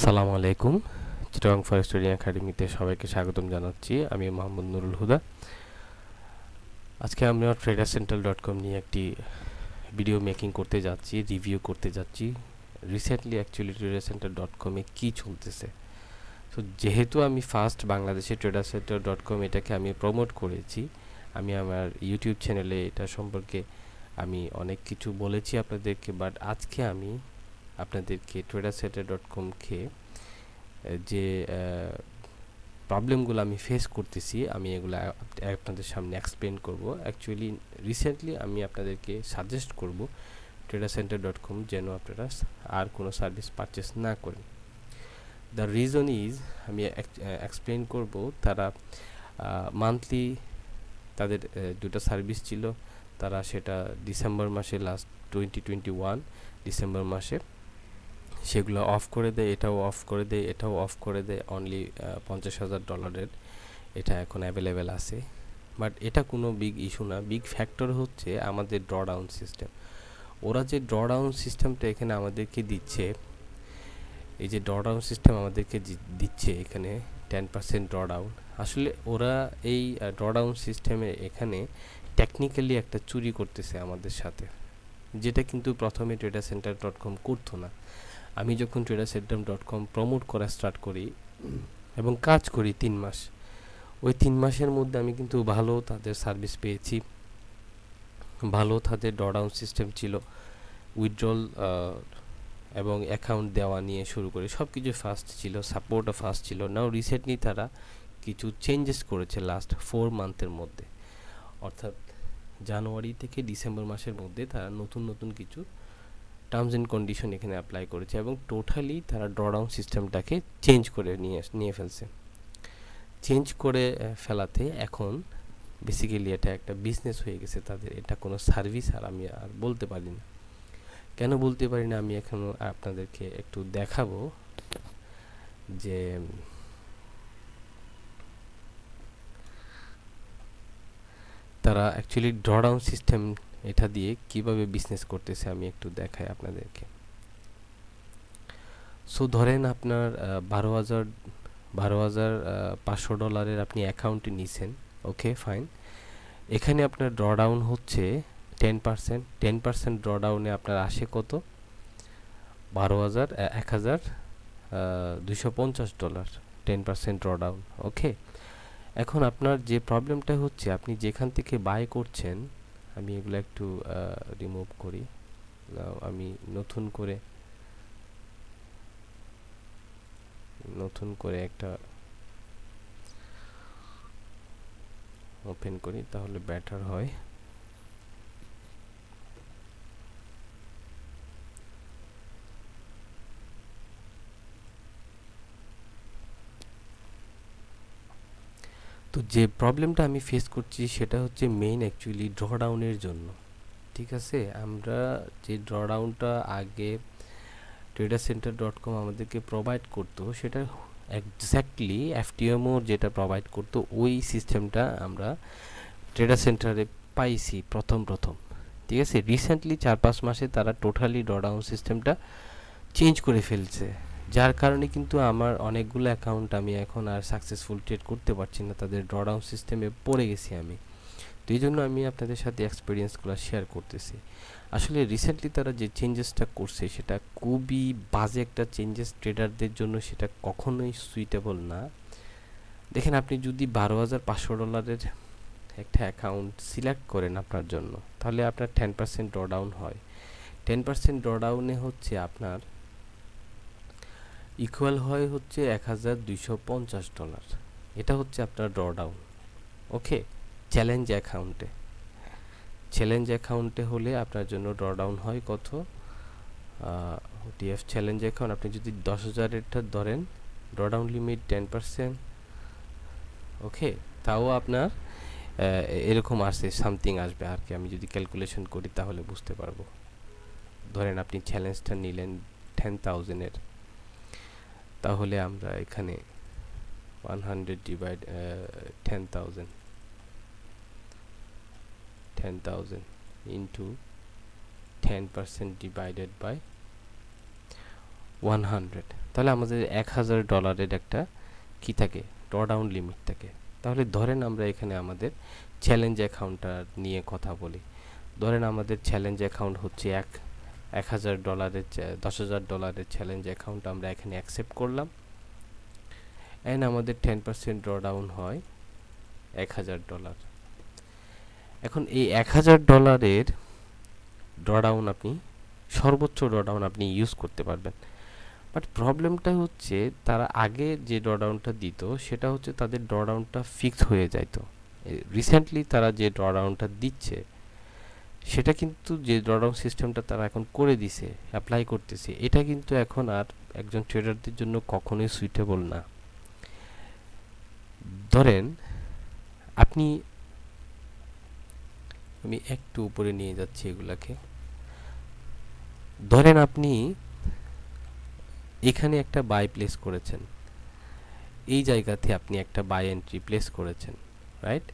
আসসালামু আলাইকুম। Chittagong forex trading একাডেমিতে সবাইকে স্বাগতম জানাচ্ছি। আমি মোহাম্মদ নুরুল হুদা। আজকে আমরা tradercentral.com নিয়ে একটি ভিডিও মেকিং করতে যাচ্ছি, রিভিউ করতে যাচ্ছি। রিসেন্টলি অ্যাকচুয়ালি tradercentral.com এ কি চলতেছে। তো যেহেতু আমি ফার্স্ট বাংলাদেশে tradercentral.com এটাকে আমি প্রমোট করেছি, আমি আমার ইউটিউব চ্যানেলে এটা সম্পর্কে আমি অনেক কিছু বলেছি আপনাদেরকে, বাট আজকে আমি আপনাদেরকে tradercentral.com কে যে প্রবলেমগুলো আমি ফেস করতেছি আমি এগুলো আপনাদের সামনে এক্সপ্লেন করব। অ্যাকচুয়ালি রিসেন্টলি আমি আপনাদেরকে সাজেস্ট করব tradercentral.com যেন আপনারা আর কোনো সার্ভিস পারচেস না করেন। দ্য রিজন ইজ আমি এক্সপ্লেন করব, তারা মান্থলি তাদের দুটো সার্ভিস ছিল, তারা সেটা ডিসেম্বর মাসে লাস্ট 2021 ডিসেম্বর মাসে সেগুলো অফ করে দেয়, এটাও অফ করে দেয়, এটাও অফ করে দেয়। অনলি $50,000 এটা এখন অ্যাভেলেবেল আছে। বাট এটা কোনো বিগ ইস্যু না। বিগ ফ্যাক্টর হচ্ছে আমাদের ড্রডাউন সিস্টেম। ওরা যে ড্রডাউন সিস্টেমটা এখানে আমাদেরকে দিচ্ছে, এই যে ড্রডাউন সিস্টেম আমাদেরকে দিচ্ছে এখানে 10% ড্রডাউন, আসলে ওরা এই ড্রডাউন সিস্টেমে এখানে টেকনিক্যালি একটা চুরি করতেছে আমাদের সাথে, যেটা কিন্তু প্রথমে tradercentral.com করতো না। আমি যখন tradercentral.com প্রমোট করা স্টার্ট করি এবং কাজ করি 3 মাস, ওই 3 মাসের মধ্যে আমি কিন্তু ভালো তাদের সার্ভিস পেয়েছি, ভালো তাদের ড্রডাউন সিস্টেম ছিল, উইথড্রল এবং অ্যাকাউন্ট দেওয়া নিয়ে শুরু করে সব কিছু ফাস্ট ছিল, সাপোর্টও ফাস্ট ছিল। নাও রিসেন্টলি তারা কিছু চেঞ্জেস করেছে লাস্ট 4 মান্থের মধ্যে, অর্থাৎ জানুয়ারি থেকে ডিসেম্বর মাসের মধ্যে তারা নতুন কিছু টার্মস অ্যান্ড কন্ডিশন এখানে অ্যাপ্লাই করেছে এবং টোটালি তারা ড্রডাউন সিস্টেমটাকে চেঞ্জ করে নিয়ে ফেলছে। চেঞ্জ করে ফেলাতে এখন বেসিক্যালি এটা একটা বিজনেস হয়ে গেছে তাদের, এটা কোনো সার্ভিস আর আমি আর বলতে পারি না। কেন বলতে পারি না আমি এখন আপনাদেরকে একটু দেখাবো যে তারা অ্যাকচুয়ালি ড্রডাউন সিস্টেম এটা দিয়ে কিভাবে বিজনেস করতেছে আমি একটু দেখাই আপনাদেরকে। সো ধরেন আপনার $12,500 আপনি অ্যাকাউন্টে নিছেন, ওকে ফাইন। এখানে আপনার ড্রডাউন হচ্ছে 10% ড্রডাউনে আপনার আসে কত? $1,250 10% ড্রডাউন, ওকে। এখন আপনার যে প্রবলেমটা হচ্ছে, আপনি যেখান থেকে বাই করছেন, আমি এগুলো একটু রিমুভ করি, আমি নতুন করে একটা ওপেন করি, তাহলে বেটার হয়। তো যে প্রবলেমটা আমি ফেস করছি সেটা হচ্ছে মেইন অ্যাকচুয়ালি ড্রডাউনের জন্য, ঠিক আছে। আমরা যে ড্রডাউনটা আগে tradercentral.com আমাদেরকে প্রোভাইড করতো, সেটা এক্স্যাক্টলি FTMO যেটা প্রোভাইড করতো ওই সিস্টেমটা আমরা tradercentral-এ পাইছি প্রথম, ঠিক আছে। রিসেন্টলি 4-5 মাসে তারা টোটালি ড্রডাউন সিস্টেমটা চেঞ্জ করে ফেলছে, যার কারণে কিন্তু আমার অনেকগুলো অ্যাকাউন্ট আমি এখন আর সাকসেসফুল ট্রেড করতে পারছি না, তাদের ড্রডাউন সিস্টেমে পড়ে গেছি আমি। তো এই জন্য আমি আপনাদের সাথে এক্সপিরিয়েন্সগুলো শেয়ার করতেছি। আসলে রিসেন্টলি তারা যে চেঞ্জেসটা করছে সেটা খুবই বাজে একটা চেঞ্জেস, ট্রেডারদের জন্য সেটা কখনোই সুইটেবল না। দেখেন, আপনি যদি $12,500 একটা অ্যাকাউন্ট সিলেক্ট করেন আপনার জন্য, তাহলে আপনার 10% ড্রডাউন হয়। 10% ড্রডাউনে হচ্ছে আপনার ইকুয়াল হয় হচ্ছে $1,250। এটা হচ্ছে আপনার ড্রডাউন, ওকে। চ্যালেঞ্জ অ্যাকাউন্টে হলে আপনার জন্য ড্রডাউন হয় কত? ডিএফ চ্যালেঞ্জ অ্যাকাউন্ট আপনি যদি 10,000-এরটা ধরেন, ড্রডাউন লিমিট 10%, ওকে। তাও আপনার এরকম আসে, সামথিং আসবে আর কি। আমি যদি ক্যালকুলেশন করি তাহলে বুঝতে পারবো। ধরেন আপনি চ্যালেঞ্জটা নিলেন 10,000-এর, তাহলে আমরা এখানে 100 ডিভাইড 10,000 into 10% divided by 100, তাহলে আমাদের $1000 একটা কি থাকে, ড্রডাউন লিমিট থাকে। তাহলে ধরেন আমরা এখানে আমাদের চ্যালেঞ্জ অ্যাকাউন্টটা নিয়ে কথা বলি। ধরেন আমাদের চ্যালেঞ্জ অ্যাকাউন্ট হচ্ছে $1000 $10,000 চ্যালেঞ্জ অ্যাকাউন্ট আমরা এখানে অ্যাকসেপ্ট করলাম, এন্ড আমাদের 10% ড্রডাউন হয় $1000। এখন এই $1000 ড্রডাউন আপনি সর্বোচ্চ ড্রডাউন আপনি ইউজ করতে পারবেন। বাট প্রবলেমটা হচ্ছে তারা আগে যে ড্রডাউনটা দিত সেটা হচ্ছে তাদের ড্রডাউনটা ফিক্স হয়ে যাইতো। রিসেন্টলি তারা যে ড্রডাউনটা দিচ্ছে সেটা কিন্তু যে ড্রডাউন সিস্টেমটা তারা এখন করে দিছে, অ্যাপ্লাই করতেছে, এটা কিন্তু এখন আর একজন ট্রেডারদের জন্য কখনোই সুইটেবল না। ধরেন আপনি, আমি একটু উপরে নিয়ে যাচ্ছি এগুলাকে, ধরেন আপনি এখানে একটা বাই প্লেস করেছেন, এই জায়গাতে আপনি একটা বাই এন্ট্রি প্লেস করেছেন, রাইট?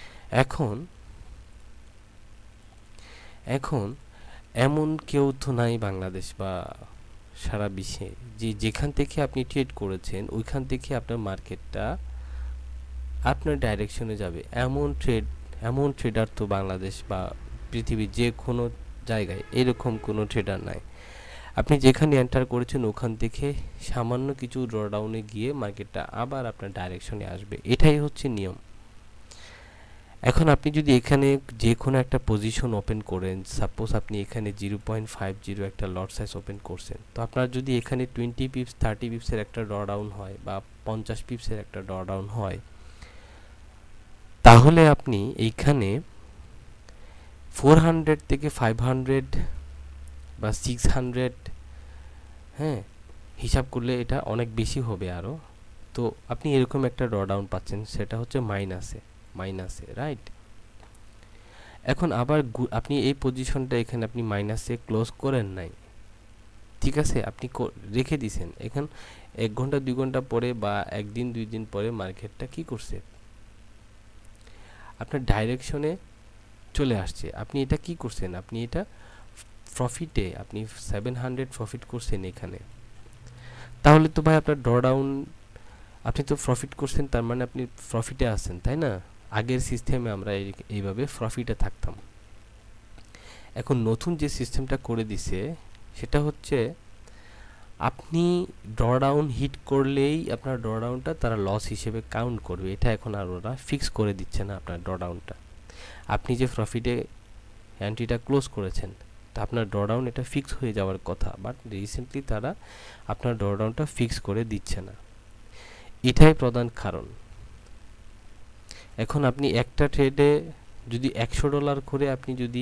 এখন এমন কেউ তো নাই বাংলাদেশ বা সারা বিশ্বে যে যেখান থেকে আপনি ট্রেড করেছেন ওইখান থেকে আপনার মার্কেটটা আপনার ডাইরেকশনে যাবে, এমন ট্রেডার তো বাংলাদেশ বা পৃথিবীর যে কোনো জায়গায় এরকম কোনো ট্রেডার নাই। আপনি যেখানে এন্টার করেছেন ওখান থেকে সামান্য কিছু ড্রডাউনে গিয়ে মার্কেটটা আবার আপনার ডাইরেকশনে আসবে, এটাই হচ্ছে নিয়ম। এখন আপনি যদি এখানে যে কোনো একটা পজিশন ওপেন করেন, সাপোজ আপনি এখানে 0.50 একটা লট সাইজ ওপেন করছেন, তো আপনার যদি এখানে 20 পিপস 30 পিপসের একটা ড্রডাউন হয় বা 50 পিপসের একটা ড্রডাউন হয়, তাহলে আপনি এইখানে 400 থেকে 500 বা 600, হ্যাঁ, হিসাব করলে এটা অনেক বেশি হবে আরও। তো আপনি এরকম একটা ড্রডাউন পাচ্ছেন, সেটা হচ্ছে মাইনাসে, রাইট? এখন আবার আপনি এই পজিশনটা এখানে আপনি মাইনাসে ক্লোজ করেন নাই, ঠিক আছে, আপনি রেখে দিয়েছেন। এখন 1 ঘন্টা 2 ঘন্টা পরে বা একদিন 2 দিন পরে মার্কেটটা কি করছে, আপনার ডাইরেকশনে চলে আসছে। আপনি এটা কি করছেন, আপনি এটা প্রফিটে আপনি 700 প্রফিট করছেন এখানে। তাহলে তো ভাই আপনার ড্রডাউন, আপনি তো প্রফিট করছেন, তার মানে আপনি প্রফিটে আছেন, তাই না? আগের সিস্টেমে আমরা এইভাবে প্রফিটে থাকতাম। এখন নতুন যে সিস্টেমটা করে দিছে সেটা হচ্ছে আপনি ড্রডাউন হিট করলেই আপনার ড্রডাউনটা তারা লস হিসেবে কাউন্ট করবে। এটা এখন আর ওরা ফিক্স করে দিচ্ছে না আপনার ড্রডাউনটা। আপনি যে প্রফিটে এন্ট্রিটা ক্লোজ করেছেন, তা আপনার ড্রডাউন এটা ফিক্স হয়ে যাওয়ার কথা, বাট রিসেন্টলি তারা আপনার ড্রডাউনটা ফিক্স করে দিচ্ছে না, এটাই প্রধান কারণ। এখন আপনি একটা ট্রেডে যদি $100 করে আপনি যদি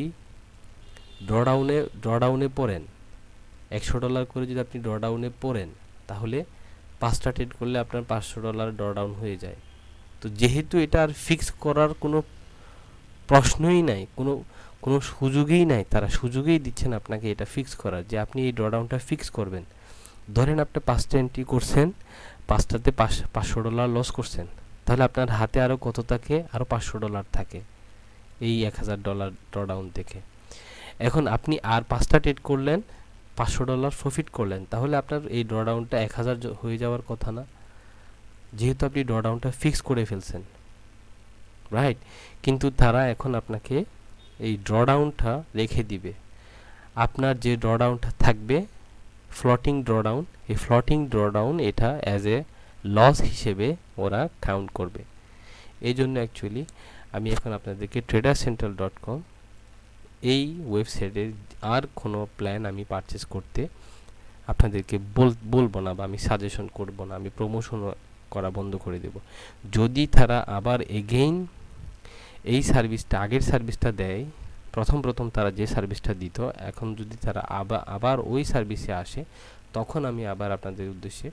ড্রডাউনে পড়েন, $100 করে যদি আপনি ড্রডাউনে পড়েন, তাহলে 5টা ট্রেড করলে আপনার $500 ড্রডাউন হয়ে যায়। তো যেহেতু এটা আর ফিক্স করার কোনো প্রশ্নই নাই, কোনো সুযোগই নাই, তারা সুযোগই দিচ্ছেন আপনাকে এটা ফিক্স করার, যে আপনি এই ড্রডাউনটা ফিক্স করবেন। ধরেন আপনি 5টা এন্ট্রি করছেন, 5টাতে $500 লস করছেন, তাহলে আপনার হাতে আরও কত থাকে, আরও $500 থাকে এই $1000 ড্রডাউন থেকে। এখন আপনি আর 5টা ট্রেড করলেন, $500 প্রফিট করলেন, তাহলে আপনার এই ড্রডাউনটা 1000 হয়ে যাওয়ার কথা না, যেহেতু আপনি ড্রডাউনটা ফিক্স করে ফেলছেন, রাইট? কিন্তু তারা এখন আপনাকে এই ড্রডাউনটা রেখে দিবে। আপনার যে ড্রডাউনটা থাকবে ফ্লোটিং ড্রডাউন, এই ফ্লোটিং ড্রডাউন এটা অ্যাজ এ লস হিসেবে ওরা কাউন্ট করবে। এই জন্য অ্যাকচুয়ালি আমি এখন আপনাদেরকে tradercentral.com এই ওয়েবসাইটের আর কোনো প্ল্যান আমি পারচেস করতে আপনাদেরকে বলবো না, বা আমি সাজেশন করব না, আমি প্রমোশন করা বন্ধ করে দেব। যদি তারা আবার এগেইন এই সার্ভিসটা, আগের সার্ভিসটা দেয়, প্রথম তারা যে সার্ভিসটা দিত, এখন যদি তারা আবার ওই সার্ভিসে আসে, তখন আমি আবার আপনাদের উদ্দেশ্যে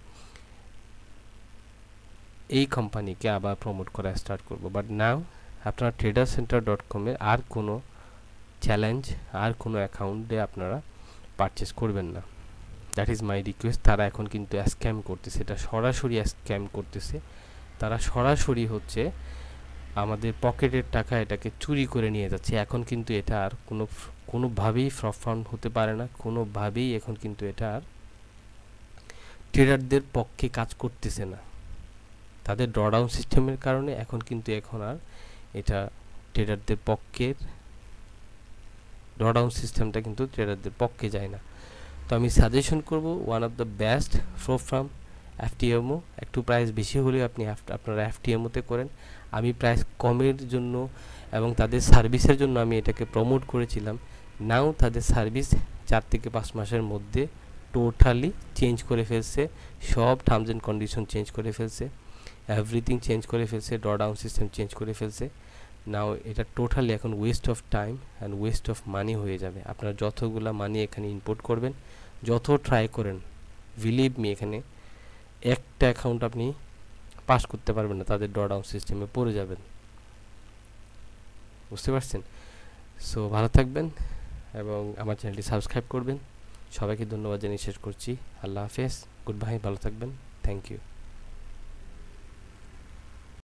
এই কোম্পানিকে আবার প্রমোট করা স্টার্ট করব। বাট নাও আপনারা tradercenter.com এর আর কোনো চ্যালেঞ্জ, আর কোনো অ্যাকাউন্টে আপনারা পারচেস করবেন না, দ্যাট ইজ মাই রিকোয়েস্ট। তারা এখন কিন্তু স্ক্যাম করতেছে, এটা সরাসরি স্ক্যাম করতেছে। তারা সরাসরি হচ্ছে আমাদের পকেটের টাকা এটাকে চুরি করে নিয়ে যাচ্ছে। এখন কিন্তু এটা আর কোনোভাবেই ফ্রড ফান্ড হতে পারে না, কোনোভাবেই এখন কিন্তু এটা আর ট্রেডারদের পক্ষে কাজ করতেছে না। তাদের ড্রডাউন সিস্টেমের কারণে এখন আর এটা ট্রেডারদের পক্ষের ড্রডাউন সিস্টেমটা কিন্তু ট্রেডারদের পক্ষে যায় না। তো আমি সাজেশন করব one of the best from FTMO। একটু প্রাইস বেশি হলে আপনারা FTMO-তে করেন। আমি প্রাইস কমের জন্য এবং তাদের সার্ভিসের জন্য আমি এটাকে প্রমোট করেছিলাম। নাও তাদের সার্ভিস 4 থেকে 5 মাসের মধ্যে টোটালি চেঞ্জ করে ফেলছে, সব টার্মস অ্যান্ড কন্ডিশন চেঞ্জ করে ফেলছে, এভরিথিং চেঞ্জ করে ফেলছে, ড্রডাউন সিস্টেম চেঞ্জ করে ফেলছে। নাও এটা টোটালি এখন waste of time and waste of money হয়ে যাবে। আপনারা যতগুলা মানি এখানে ইনপুট করবেন, যত ট্রাই করেন, বিলিভ মি, এখানে একটা অ্যাকাউন্ট আপনি পাস করতে পারবেন না, তাদের ড্রডাউন সিস্টেমে পড়ে যাবেন। বুঝতে পারছেন? সো ভালো থাকবেন এবং আমার চ্যানেলটি সাবস্ক্রাইব করবেন। সবাইকে ধন্যবাদ জানিয়ে শেষ করছি। আল্লাহ হাফেজ, গুড বাই, ভালো থাকবেন, থ্যাংক ইউ।